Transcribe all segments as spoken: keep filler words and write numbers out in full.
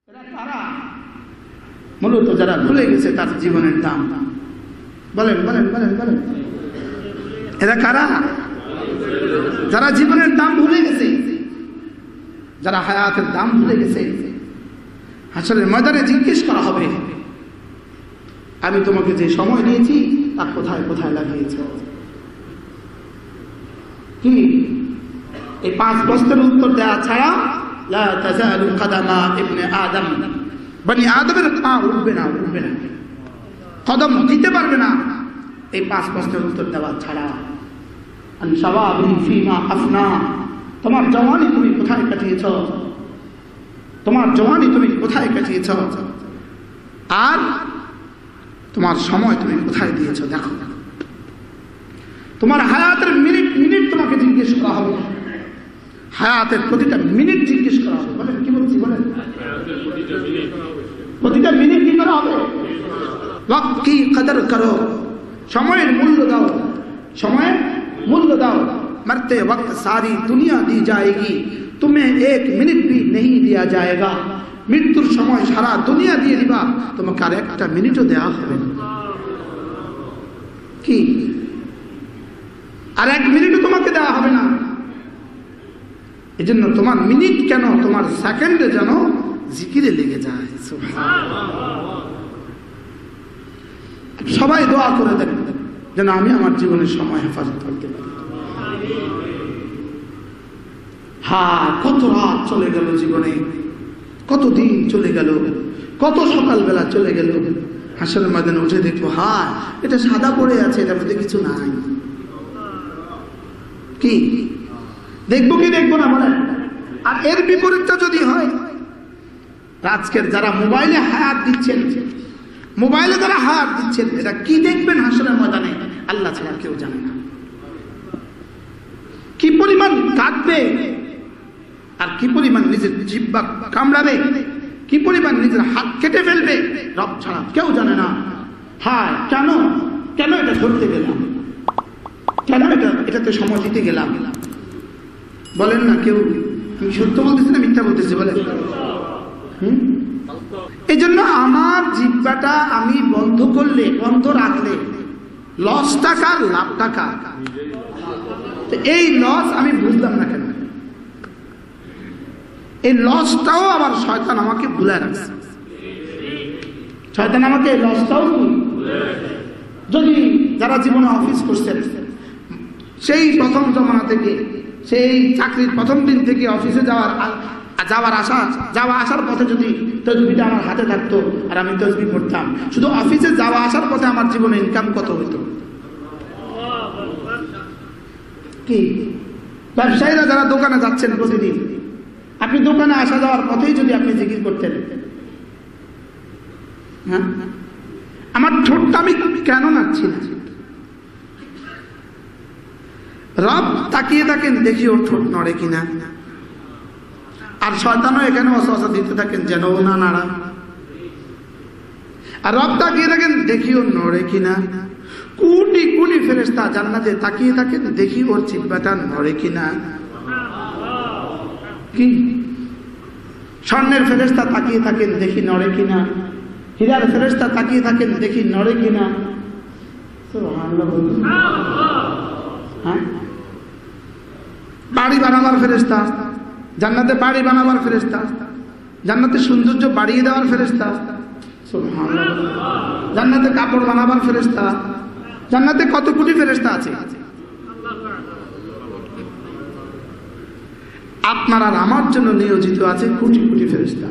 এরা কারা? মূলত যারা ভুলে গেছে তার জীবনের দাম। বলেন বলেন বলেন বলেন এরা কারা? যারা জীবনের দাম ভুলে গেছে, যারা হায়াতের দাম ভুলে গেছে। হাসরের ময়দানে জিজ্ঞেস করা হবে, আমি তোমাকে যে সময় দিয়েছি তা কোথায় কোথায় লাগিয়েছ? কি এই পাঁচ প্রশ্নের উত্তর দেওয়া ছাড়া লা তাজালু কদমা ইবনে আদম, বনি আদমের পা উঠবে না, উঠবে না, কদম দিতে পারবে না এই পাঁচ প্রশ্নের উত্তর দেওয়া ছাড়া। আন শাবাবি ফিমা আফনা, তোমার জওয়ানি তুমি কোথায় কাটিয়েছ? তোমার জওয়ানি তুমি কোথায় কাটিয়েছ? আর তোমার সময় তুমি কোথায় দিয়েছ? দেখো, তোমার হায়াতের মিনিট মিনিট তোমাকে জিজ্ঞেস করা হবে। হায়াতের প্রতিটা মিনিট জিজ্ঞেস করা হবে। বলেন কি বলছি? বলেন প্রতিটা মিনিট কি করা হবে? ওয়াক্ত কি কদর করো, সময়ের মূল্য দাও, সময়ের মূল্য দাও। मरते वक्त सारी दुनिया दी जाएगी, तुम्हें एक मिनट भी नहीं दिया जाएगा। মৃত্যুর সময় সারা দুনিয়া দিয়ে দিবা, তোমাকে আর একটা মিনিটও দেওয়া হবে না। কি আর এক মিনিটও তোমাকে দেওয়া হবে না। এই জন্য তোমার মিনিট কেন, তোমার সেকেন্ডে যেন জিকিরে লেগে যায়। সবাই দোয়া করে দেন যেন আমি আমার জীবনের সময় হেফাজত করতে পারি। হ্যাঁ, কত রাত চলে গেল জীবনে, কত দিন চলে গেল, কত সকালবেলা চলে গেল। হাসরের ময়দানে উঠে দেখবো, হ্যাঁ এটা সাদা পড়ে আছে, এটার মধ্যে কিছু নাই। কি দেখবো কি দেখবো না বলেন? আর এর বিপরীতটা যদি হয়, আজকের যারা মোবাইলে হায়াত দিচ্ছেন, মোবাইলে যারা হায়াত দিচ্ছেন, এটা কি দেখবেন হাসরের ময়দানে আল্লাহ ছাড়া কেউ জানে না। কি পরিমাণ কাঁদবে, আর কি পরিমাণ নিজের জিহ্বা কামড়াবে, কি পরিমাণ নিজের হাত কেটে ফেলবে, রব ছাড়া কেউ জানে না। হ্যাঁ, কেন কেন এটা ধরতে গেলাম, কেন এটা এটাতে সময় দিতে গেলাম? বলেন না কেউ। আমি সত্য বলতেছি না মিথ্যা বলতেছি? বলেন। হম এই জন্য আমার জিহ্বাটা আমি বন্ধ করলে, বন্ধ রাখলে লস টাকা লাভ টাকা, এই লস আমি বুঝলাম না কেন। এই লসটাও আবার শয়তান আমাকে ভুলে রাখছে। শয়তান আমাকে এই লসটাও, যদি যারা জীবনে অফিস করছেন, সেই প্রথম জমানা থেকে, সেই চাকরির প্রথম দিন থেকে অফিসে যাওয়ার যাওয়ার আসা যাওয়া আসার পথে যদি তসবিটা আমার হাতে থাকতো আর আমি তসবি পড়তাম, শুধু অফিসে যাওয়া আসার পথে আমার জীবনে ইনকাম কত হতো? কি ব্যবসায়ীরা যারা দোকানে যাচ্ছেন প্রতিদিন, আপনি দোকানে আসা যাওয়ার পথেই যদি আপনি জিকির করতেন, হ্যাঁ আমার ঠোঁটটা আমি কেন নাচ্ছি না? রব তাকিয়ে থাকেন, দেখি ওর ঠোঁট নড়ে কিনা। আর শয়তানও এখানে ওয়াসওয়াসা দিতে থাকেন যেন ও না নাড়া। আর রব তাকিয়ে থাকেন, দেখি ওর নড়ে কিনা। কোটি কোটি ফেরেশতা জান্নাতে তাকিয়ে থাকেন, দেখি ওর জিহ্বাটা নড়ে কিনা। কি স্বর্ণের ফেরেশতা তাকিয়ে থাকেন, দেখি নড়ে কিনা। হীরার ফেরেশতা তাকিয়ে থাকেন, দেখি নড়ে কিনা। হ্যাঁ, বাড়ি বানাবার ফেরেশতা, জান্নাতে বাড়ি বানাবার ফেরেশতা, জান্নাতে সৌন্দর্য বাড়িয়ে দেওয়ার ফেরেশতা, জান্নাতে কাপড় বানাবার ফেরেশতা, জান্নাতে কত কোটি ফেরেশতা আছে। আপনার আর আমার জন্য নিয়োজিত আছে কোটি কোটি ফেরেশতা।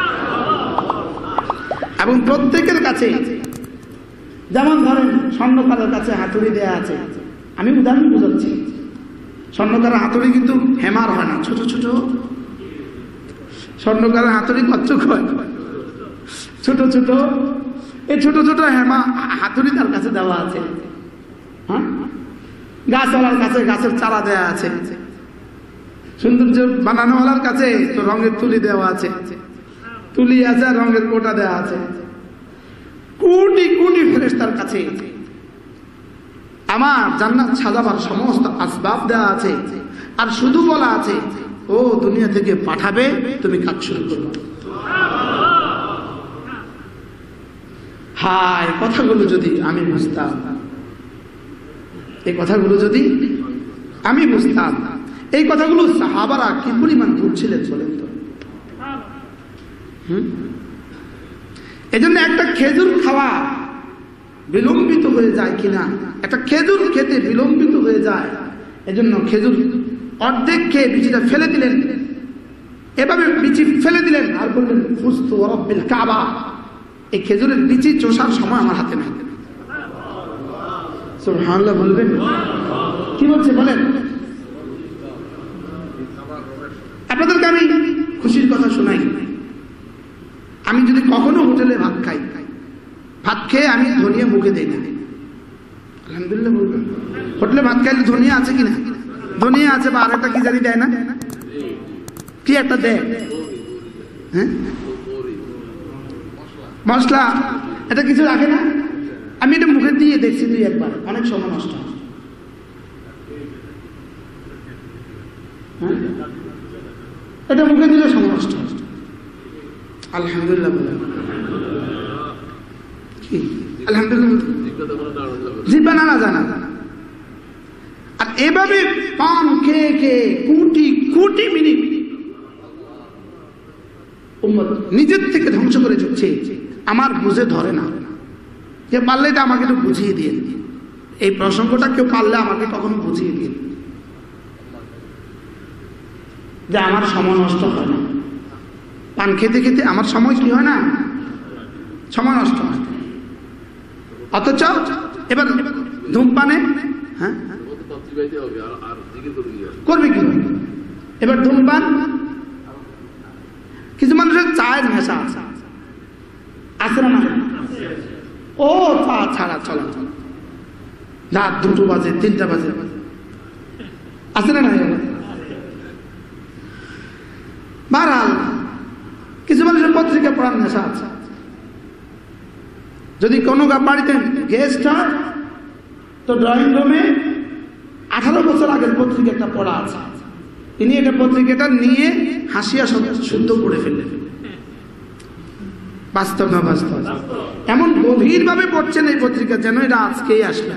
এবং প্রত্যেকের কাছে, যেমন ধরেন স্বর্ণকারের কাছে হাতুড়ি দেয়া আছে, আমি উদাহরণ বুঝাচ্ছি। স্বর্ণকারের হাতুড়ি কিন্তু হেমার হয় না, ছোট ছোট। স্বর্ণকারের হাতুড়ি কচ্ছপ হয়, ছোট ছোট। এই ছোট ছোট হেমা হাতুড়ি তার কাছে দেওয়া আছে। হ্যাঁ, গাছওয়ালার কাছে গাছের চারা দেওয়া আছে, সৌন্দর্য বানানোওয়ালার কাছে তো রঙের তুলি দেওয়া আছে, তুলি আছে, রঙের কোটা দেওয়া আছে। কোটি কোটি ফেরেশতার কাছে আমার জান্নাত সাজাবার সমস্ত আসবাব দেওয়া আছে। আর শুধু বলা আছে, ও দুনিয়া থেকে পাঠাবে, তুমি কাজ শুরু করবে। হায় কথাগুলো যদি আমি বুঝতাম, এই কথাগুলো যদি আমি বুঝতাম, এই কথাগুলো সাহাবারা কি পরিমাণ বুঝছিলেন বলেন তো। হম এজন্য একটা খেজুর খাওয়া বিলম্বিত হয়ে যায় কিনা, একটা খেজুর খেতে বিলম্বিত হয়ে যায়, এজন্য খেজুর অর্ধেক খেয়ে বিচিটা ফেলে দিলেন, এভাবে বিচি ফেলে দিলেন আর বললেন ফুস্তু ওয়া রাব্বিল কাবা, এই খেজুরের বিচি চোষার সময় আমার হাতে নেই। সুবহানাল্লাহ বলবেন, কি বলছে বলেন। আপনাদেরকে আমি খুশির কথা শোনাই, আমি যদি কখনো হোটেলে ভাত খাই, ভাত খেয়ে আমি ধনিয়া মুখে দেই না, আলহামদুলিল্লাহ বলবেন। হোটেলে ভাত খাইলে ধনিয়া আছে কিনা, ধনিয়া আছে, বা আর একটা কি জানি দেয় না, কি একটা দেয়, হ্যাঁ মশলা, এটা কিছু রাখে না, আমি এটা মুখে দিয়ে দেখছি দুই একবার, অনেক সময় নষ্ট হয়। এটা মুখে দিলে সময় নষ্ট হয়। আলহামদুলিল্লাহ বলেন, কি আলহামদুলিল্লাহ, জিহ্বা নাড়া জানা। আর এভাবে পান খেয়ে খেয়ে কোটি কোটি মিনিট উম্মত নিজের থেকে ধ্বংস করে যাচ্ছে, আমার বুঝে ধরে না। যে পারলে এটা আমাকে একটু বুঝিয়ে দিয়ে, এই প্রসঙ্গটা কেউ পারলে আমাকে কখনো বুঝিয়ে দিন, যে আমার সময় নষ্ট হয় না, পান খেতে খেতে আমার সময় কি হয় না, সময় নষ্ট হয়। অথচ এবার ধূমপানে হ্যাঁ করবে কি, এবার ধূমপান, কিছু মানুষের চায়ের নেশা আছে, আছে না, ও চা ছাড়া চলা, রাত দুটো বাজে তিনটা বাজে, আছে না না। বারহাল কিছু মানুষের পত্রিকা পড়ার নেশা আছে, যদি কোনো বাড়িতে গেস্ট হয় তো ড্রয়িং রুমে আঠারো বছর আগের পত্রিকা একটা পড়া আছে, তিনি এটা পত্রিকাটা নিয়ে হাসিয়া শুদ্ধ করে ফেললেন। বাস্তব না বাস্তব, এমন গভীর ভাবে পড়ছেন এই পত্রিকা যেন এটা আজকেই আসবে।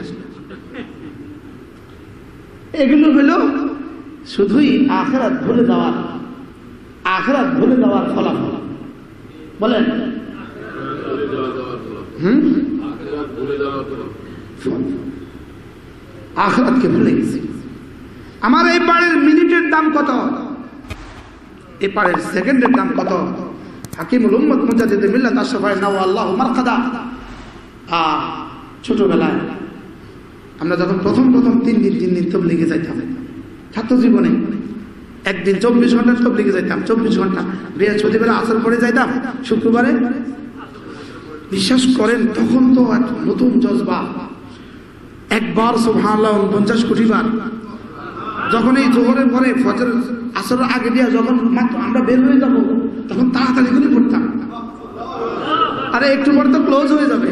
এগুলো হলো শুধুই আখিরাত ভুলে যাওয়ার, আখিরাত ভুলে যাওয়ার ফলাফল। বলেন হম আখিরাতকে ভুলে গেছি। আমার এই পাড়ের মিনিটের দাম কত, এই পাড়ের সেকেন্ডের দাম কত। হাকিমুল উম্মত মুজাদ্দিদ মিল্লাত আশরাফ আল্লাহু মারকাদা, আ ছোটবেলায় আমরা যখন প্রথম প্রথম তিন দিন তিন দিন তাবলীগে যাইতাম, ছাত্র জীবনে একদিন চব্বিশ ঘন্টা তাবলীগে যাইতাম, চব্বিশ ঘন্টা বৃহস্পতিবার আসর পরে যাইতাম, শুক্রবারে। বিশ্বাস করেন তখন তো এক নতুন জজবা, একবার সুবহানাল্লাহ পঞ্চাশ কোটি বার। যখন এই জোহরের পরে ফজর আসর আগে দিয়া যখন মাত্র আমরা বের হয়ে যাবো, তখন তাড়াতাড়ি করে পড়তাম, আরে একটু পরে তো ক্লোজ হয়ে যাবে,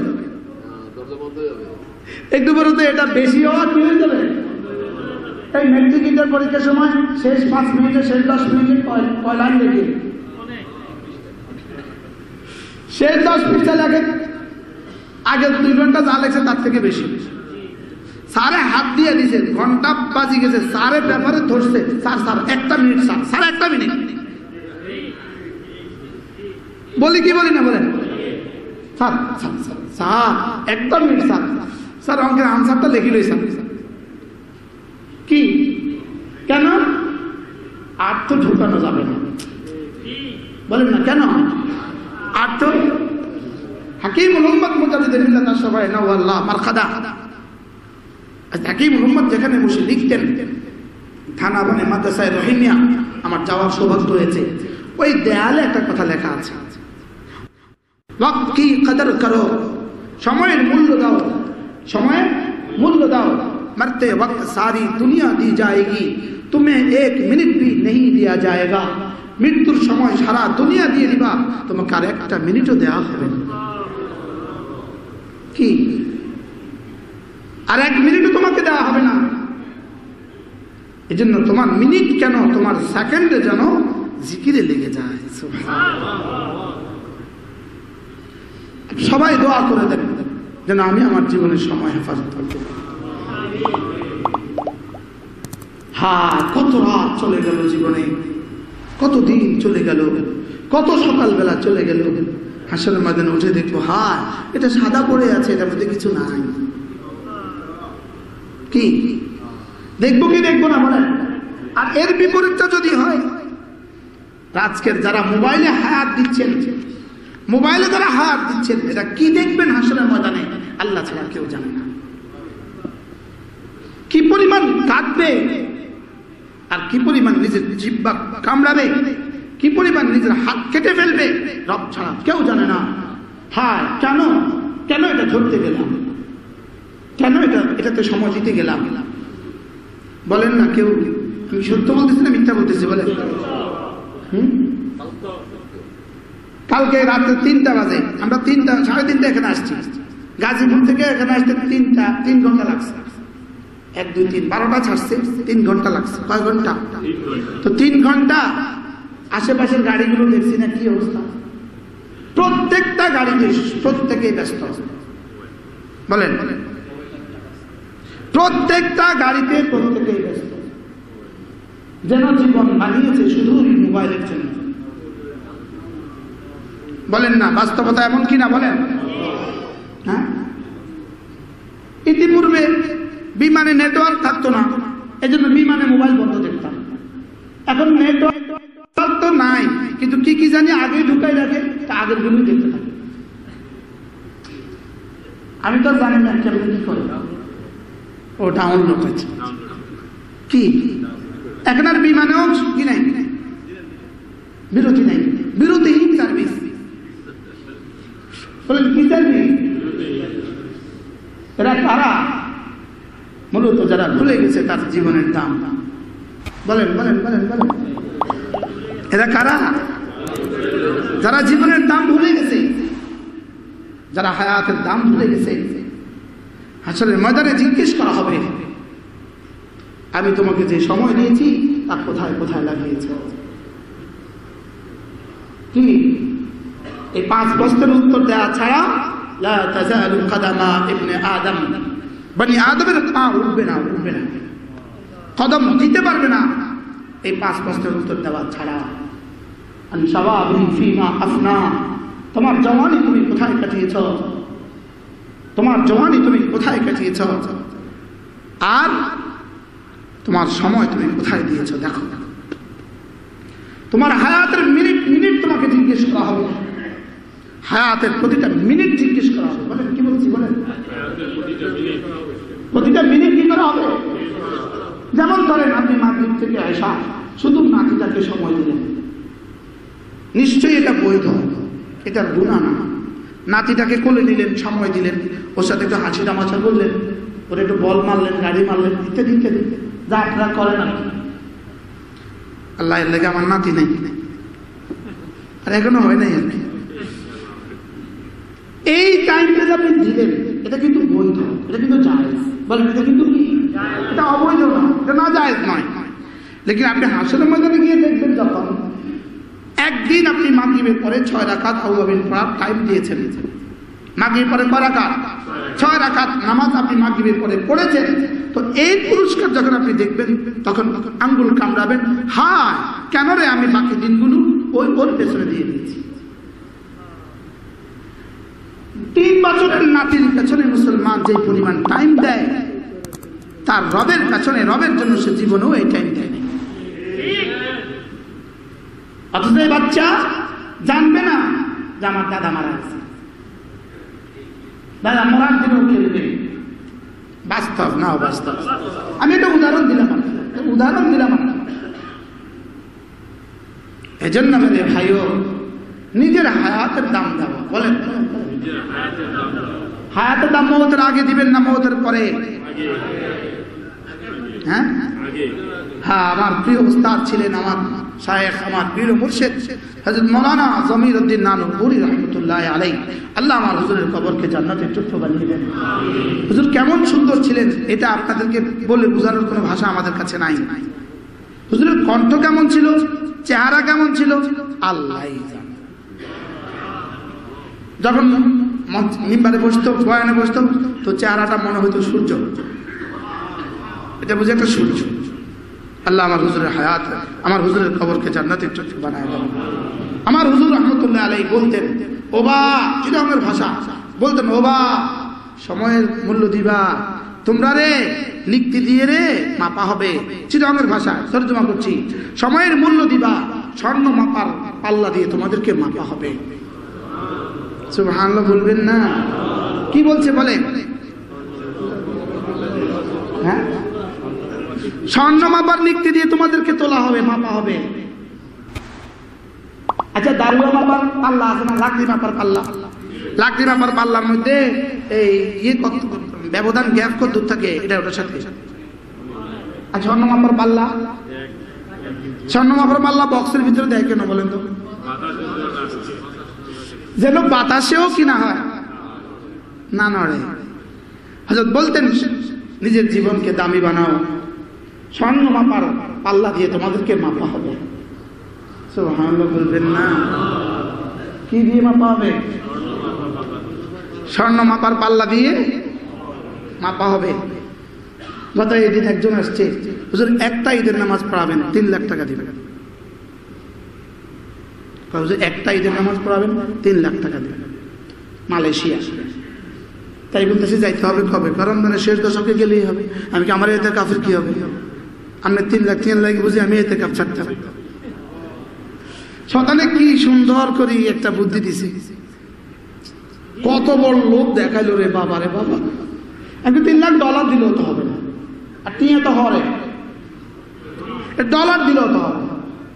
একটু পরে তো এটা বেশি হওয়ার কি হয়ে যাবে। এই মেট্রিক ইন্টার পরীক্ষার সময় শেষ পাঁচ মিনিটে শেষ দশ মিনিটে কয় লাইন লেখে, শেষ দশ পৃষ্ঠা লেখে, আগে দুই ঘন্টা যা লেখছে তার থেকে বেশি। সারে হাত দিয়ে দিছে, ঘন্টা বাজি গেছে, সারে ব্যাপারে ধরছে, স্যার স্যার একটা মিনিট, স্যার স্যার একটা মিনিট, বলি কি বলি না বলেন, স্যার স্যার স্যার একটা মিনিট, স্যার স্যার অঙ্কের আনসারটা লিখি লই স্যার। কি কেন? আর তো ঢুকানো যাবে না, বলেন না কেন? আর তো হাকিমুল উম্মত মুজাদ্দিদ মিল্লাত আশরাফ আল্লাহু মারকাদা, হাকিমুল উম্মত যেখানে বসে লিখতেন, থানা বানে মাদ্রাসায় রহিমিয়া আমার যাওয়ার সৌভাগ্য হয়েছে, ওই দেয়ালে একটা কথা লেখা আছে, ওয়াক্ত কি কদর করো, সময়ের মূল্য দাও, সময়ের মূল্য দাও, मरते वक्त सारी दुनिया दी जाएगी, तुम्हें एक मिनट भी नहीं दिया जाएगा। मृत्युर समय सारा दुनिया दिए दिबा, তোমাকে আর একটা মিনিটও দেয়া হবে না। কি আর এক মিনিটও তোমাকে দেওয়া হবে না। এজন্য তোমার মিনিট কেন, তোমার সেকেন্ডে যেন জিকিরে লেগে যায়। সুবহানাল্লাহ। সবাই দোয়া করে দেন যেন আমি আমার জীবনের সময় হেফাজত করতে পারি। হ্যাঁ, কত রাত চলে গেল জীবনে, কত দিন চলে গেল, কত সকালবেলা চলে গেল। হাসরের ময়দানে উঠে দেখবো, হ্যাঁ এটা সাদা পড়ে আছে, এটার মধ্যে কিছু নাই। কি দেখবো কি দেখবো না বলেন? আর এর বিপরীতটা যদি হয়, আজকের যারা মোবাইলে হায়াত দিচ্ছেন, মোবাইলে যারা হায়াত দিচ্ছেন, এটা কি দেখবেন হাসরের ময়দানে আল্লাহ ছাড়া কেউ জানে না। কি পরিমাণ কাঁদবে, আর কি পরিমাণ নিজের জিহ্বা কামড়াবে, কি পরিমাণ নিজের হাত কেটে ফেলবে, রব ছাড়া কেউ জানে না। হায় কেন কেন এটা ধরতে গেলাম, কেন এটা এটাতে সময় দিতে গেলাম? বলেন না কেউ, আমি সত্য বলতেছি না মিথ্যা বলতেছি বলেন? হম কালকে রাতে তিনটা বাজে, আমরা তিনটা সাড়ে তিনটা এখানে আসছি, গাজীপুর থেকে এখানে আসতে তিনটা তিন ঘন্টা লাগছে। এক দুই তিন বারোটা ছাড়ছে, তিন ঘন্টা লাগছে। কয় ঘন্টা? তো তিন ঘন্টা আশেপাশের গাড়িগুলো দেখছি না কি অবস্থা, প্রত্যেকটা গাড়িতে প্রত্যেকেই ব্যস্ত বলেন, প্রত্যেকটা গাড়িতে প্রত্যেকেই ব্যস্ত, যেন জীবন বানিয়েছে শুধু মোবাইলের জন্য। বলেন না বাস্তবতা এমন কিনা বলেন? হ্যাঁ, ইতিপূর্বে বিমানে নেটওয়ার্ক থাকতো না, এই জন্য বিমানে মোবাইল বন্ধ দেখতাম। এখন নেটওয়ার্ক তো নাই, কিন্তু কি কি জানি আগে ঢুকাই রাখে, তা আগের গুলো দেখতে থাকে। আমি তো জানি না কেমন কি করে, ও ডাউনলোড হচ্ছে কি। এখন আর বিমানেও কি নাই, বিরতি নাই, বিরতিহীন সার্ভিস। বলেন কি সার্ভিস? এরা কারা? মূলত যারা ভুলে গেছে তার জীবনের দাম। বলেন বলেন বলেন বলেন এরা কারা? যারা জীবনের দাম ভুলে গেছে, যারা হায়াতের দাম ভুলে গেছে। হাসরের ময়দানে জিজ্ঞেস করা হবে, আমি তোমাকে যে সময় দিয়েছি তা কোথায় কোথায় লাগিয়েছ? কি এই পাঁচ প্রশ্নের উত্তর দেওয়া ছাড়া লা তাজালু কদমা ইবনে আদম, বনি আদমের পা উঠবে না, উঠবে না, কদম দিতে পারবে না এই পাঁচ প্রশ্নের উত্তর দেওয়া ছাড়া। আন শাবাবিহি ফীমা আফনা, তোমার জওয়ানি তুমি কোথায় কাটিয়েছ, তোমার জওয়ানি তুমি কোথায় কাটিয়েছ, আর তোমার সময় তুমি কোথায় দিয়েছ। দেখো, তোমার হায়াতের মিনিট মিনিট তোমাকে জিজ্ঞেস করা হবে, হায়াতের প্রতিটা মিনিট জিজ্ঞেস করা হবে। বলেন কি বলছি বলেন? প্রতিটা মিনিট কি করা হবে? যেমন ধরেন আপনি মাগরিব থেকে আয়েশা শুধু নাতিটাকে সময় দিলেন, নিশ্চয়ই এটা বৈধ, এটা গুনাহ না। নাতিটাকে কোলে নিলেন, সময় দিলেন, ওর সাথে একটু হাসি তামাশা করলেন, ওর একটু বল মারলেন, গাড়ি মারলেন, ইত্যাদি ইত্যাদি যা আপনারা করেন আর কি। আল্লাহ এর লেগে আমার নাতি নেই, আর এখনো হয় নাই আর কি। এই টাইমটা যে আপনি দিলেন এটা কিন্তু বৈধ, এটা কিন্তু জায়েজ। বলেন এটা কিন্তু কি? এটা অবৈধ না, এটা না জায়েজ নয়। লেকিন আপনি হাসরের ময়দানে গিয়ে দেখবেন, যখন একদিন আপনি মাগরিবের পরে ছয় রাকাত আওয়াবিন পড়ার টাইম দিয়েছেন, মাগরিবের পরে কয় রাকাত? ছয় রাকাত নামাজ আপনি মাগরিবের পরে পড়েছেন, তো এই পুরস্কার যখন আপনি দেখবেন তখন আঙ্গুল কামড়াবেন, হ্যাঁ কেন রে আমি বাকি দিনগুলো ওই ওর পেছনে দিয়ে দিয়েছি। তিন বছরের নাতির পেছনে মুসলমান যে পরিমাণ টাইম দেয়, তার রবের পেছনে, রবের জন্য সে জীবনেও এই টাইম দেয়। অথচ এই বাচ্চা জানবে না যে আমার দাদা মারা গেছে, দাদা মরার দিনেও খেলবে। বাস্তব না বাস্তব, আমি একটা উদাহরণ দিলাম, উদাহরণ দিলাম। এজন্য মেরে ভাইও নিজের হায়াতের দাম দেওয়া। বলেন হায়াতের দাম মওতের আগে দিবেন না মওতের পরে? হ্যাঁ হ্যাঁ, আমার প্রিয় উস্তাদ ছিলেন, আমার শায়েখ, আমার প্রিয় মুর্শিদ হযরত মাওলানা জমির উদ্দিন নানুপুরি রহমতুল্লাহ আলাইহি। আল্লাহ আমার হুজুরের কবরকে জান্নাতের চক্ষু বানিয়ে দেন। হুজুর কেমন সুন্দর ছিলেন, এটা আপনাদেরকে বলে বোঝানোর কোনো ভাষা আমাদের কাছে নাই। হুজুরের কণ্ঠ কেমন ছিল, চেহারা কেমন ছিল, আল্লাহই জানে। যখন মিম্বারে বসতো, বয়ানে বসতো, তো চেহারাটা মনে হতো সূর্য, এটা বুঝে একটা সূর্য। আল্লাহ আমার হুজুরের হায়াত, আমার হুজুরের কবরকে জান্নাতের চক্ষু বানায় দেন। আমার হুজুর রহমতুল্লাহ আলাইহি বলতেন, ওবা, চিটাগংয়ের ভাষা বলতেন, ওবা সময়ের মূল্য দিবা তোমরা রে, লিখতে দিয়ে রে মাপা হবে। চিটাগংয়ের ভাষা তর্জমা করছি, সময়ের মূল্য দিবা, স্বর্ণ মাপার পাল্লা দিয়ে তোমাদেরকে মাপা হবে। সুবহানাল্লাহ বলবেন না? কি বলছে বলেন? হ্যাঁ, স্বর্ণ মাপার লিখতে দিয়ে তোমাদেরকে তোলা হবে, মাপা হবে। আচ্ছা, দাঁড়িয়ে মাপার পাল্লা আছে না, লাকড়ি মাপার পাল্লা, লাকড়ি মাপার পাল্লার মধ্যে এই ইয়ে কত ব্যবধান, গ্যাপ কত দূর থাকে, এটা ওটার সাথে। আর স্বর্ণ মাপার পাল্লা, স্বর্ণ মাপার পাল্লা বক্সের ভিতরে দেয় কেন বলেন তো? যেন বাতাসেও কিনা হয় না নড়ে। হযরত বলতেন, নিজের জীবনকে দামি বানাও, স্বর্ণ মাপার পাল্লা দিয়ে তোমাদেরকে মাপা হবে। সুবহানাল্লাহ বলবেন না? কি দিয়ে মাপা হবে? স্বর্ণ মাপার পাল্লা দিয়ে মাপা হবে। গত এদিন একজন আসছে, হুজুর একটা ঈদের নামাজ পড়াবেন, তিন লাখ টাকা দিবেন। হুজুর একটা ঈদের নামাজ পড়াবেন, তিন লাখ টাকা দিবেন। মালয়েশিয়া। তাই বলতেছি যাইতে হবে কবে? কারণ মানে শেষ দশকে গেলেই হবে। আমি কি আমার এতে কাফের কি হবে? আমি তিন লাখ তিন লাখ বুঝি আমি এতে কাপ ছাড়তে হবে। শয়তানে কি সুন্দর করে একটা বুদ্ধি দিছে, কত বড় লোভ দেখাইলো রে বাবা, রে বাবা। আমি তিন লাখ ডলার দিলেও তো হবে না, আর টিয়া তো হরে, ডলার দিলেও তো হবে।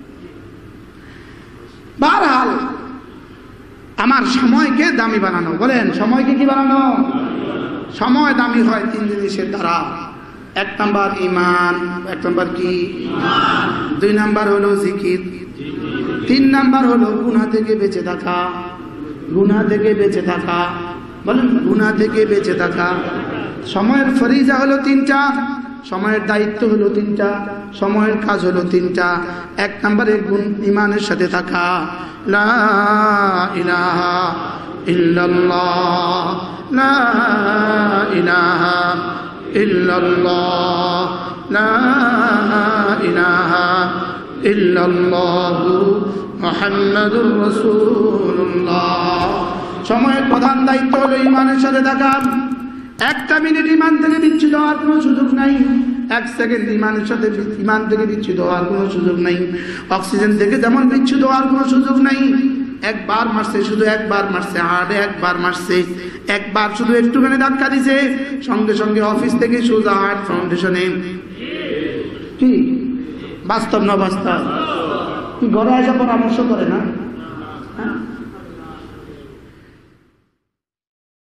বারহাল আমার সময়কে দামি বানানো, বলেন সময়কে কি বানানো? সময় দামি হয় তিন জিনিসের দ্বারা। এক নাম্বার ইমান, এক নাম্বার কি? দুই নাম্বার হলো জিকির, তিন নাম্বার হলো গুনাহ থেকে বেঁচে থাকা। গুনাহ থেকে বেঁচে থাকা, বলেন গুনাহ থেকে বেঁচে থাকা। সময়ের ফরিজা হলো তিনটা, সময়ের দায়িত্ব হলো তিনটা, সময়ের কাজ হলো তিনটা। এক নম্বরে গুণ ইমানের সাথে থাকা, লা ইলাহা ইল্লাল্লাহ, লা ইলাহা ইল্লাল্লাহ, লা ইলাহা ইল্লাল্লাহু মুহাম্মাদুর রাসূলুল্লাহ। সময়ের প্রধান দায়িত্ব হলো ইমানের সাথে থাকা। একটা মিনিট ইমান থেকে বিচ্ছিন্ন হওয়ার কোনো সুযোগ নাই, এক সেকেন্ড ইমানের সাথে ইমান থেকে বিচ্ছিন্ন হওয়ার কোনো সুযোগ নাই। অক্সিজেন থেকে যেমন বিচ্ছিন্ন হওয়ার কোনো সুযোগ নাই। একবার মারছে, শুধু একবার মারছে, হার্টে একবার মারছে, একবার শুধু একটুখানি ধাক্কা দিছে, সঙ্গে সঙ্গে অফিস থেকে সোজা হার্ট ফাউন্ডেশনে। কি বাস্তব না বাস্তব? কি ঘরে এসে পরামর্শ করে না?